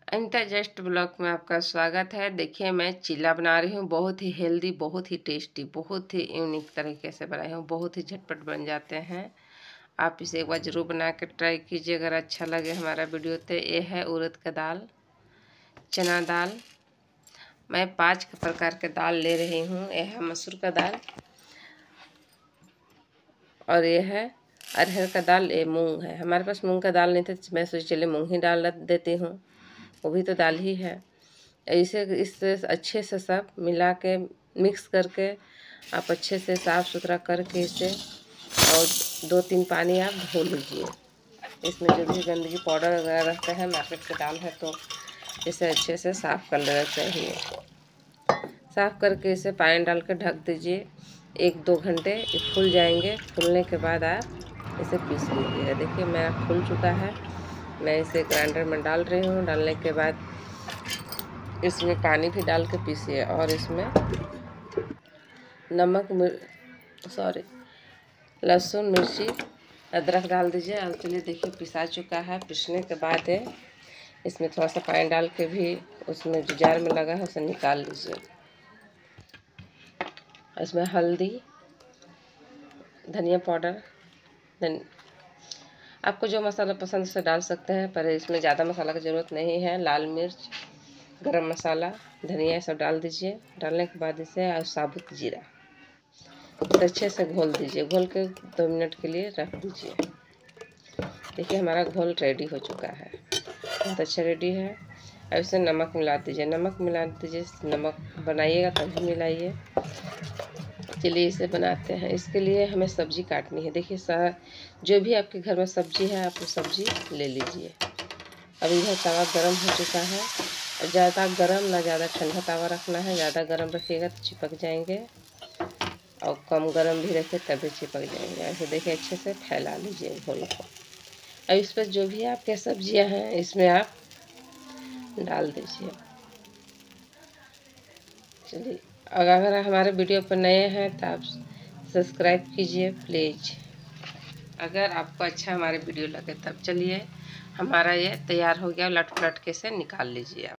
Anita just blog में आपका स्वागत है। देखिए मैं चीला बना रही हूँ। बहुत ही हेल्दी, बहुत ही टेस्टी, बहुत ही यूनिक तरीके से बनाई हूँ। बहुत ही झटपट बन जाते हैं। आप इसे एक बार ज़रूर बना के ट्राई कीजिए। अगर अच्छा लगे हमारा वीडियो तो ये है उड़द का दाल, चना दाल। मैं 5 प्रकार के दाल ले रही हूँ। यह है मसूर का दाल और ये है अरहर का दाल। ये मूंग है। हमारे पास मूंग का दाल नहीं था, मैं सोची चलिए मूंग ही डाल देती हूँ, वो भी तो दाल ही है। इसे इससे अच्छे से सब मिला के मिक्स करके आप अच्छे से साफ़ सुथरा करके इसे और 2-3 पानी आप धो लीजिए। इसमें जो भी गंदगी पाउडर वगैरह रहता है, मार्केट के दाल है, तो इसे अच्छे से साफ़ कर लेना चाहिए। साफ़ करके इसे पानी डाल के ढक दीजिए। 1-2 घंटे ये फूल जाएंगे। फूलने के बाद आप इसे पीस लीजिएगा। देखिए मेरा फूल चुका है। मैं इसे ग्राइंडर में डाल रही हूँ। डालने के बाद इसमें पानी भी डाल के पीसिए और इसमें लहसुन, मिर्ची, अदरक डाल दीजिए। और चलिए देखिए पिसा चुका है। पीसने के बाद इसमें थोड़ा सा पानी डाल के भी उसमें जो जार में लगा है उसे निकाल लीजिए। इसमें हल्दी, धनिया पाउडर, आपको जो मसाला पसंद से डाल सकते हैं, पर इसमें ज़्यादा मसाला की ज़रूरत नहीं है। लाल मिर्च, गरम मसाला, धनिया सब डाल दीजिए। डालने के बाद इसे और साबुत जीरा अच्छे से घोल दीजिए। घोल के 2 मिनट के लिए रख दीजिए। देखिए हमारा घोल रेडी हो चुका है, बहुत अच्छा रेडी है। अब इसे नमक मिला दीजिए। नमक बनाइएगा तभी मिलाइए। चलिए इसे बनाते हैं। इसके लिए हमें सब्जी काटनी है। देखिए जो भी आपके घर में सब्जी है आप वो सब्जी ले लीजिए। अब यह तवा गरम हो चुका है। ज़्यादा गरम ना ज़्यादा ठंडा तवा रखना है। ज़्यादा गरम रखिएगा तो चिपक जाएंगे और कम गरम भी रखे तभी चिपक जाएंगे। ऐसे देखिए अच्छे से फैला लीजिए घोल को। अब इस पर जो भी आपके सब्जियां हैं इसमें आप डाल दीजिए। चलिए अगर हमारे वीडियो पर नए हैं तो आप सब्सक्राइब कीजिए प्लीज़। अगर आपको अच्छा हमारे वीडियो लगे तब। चलिए हमारा ये तैयार हो गया। लट पलट के से निकाल लीजिए आप।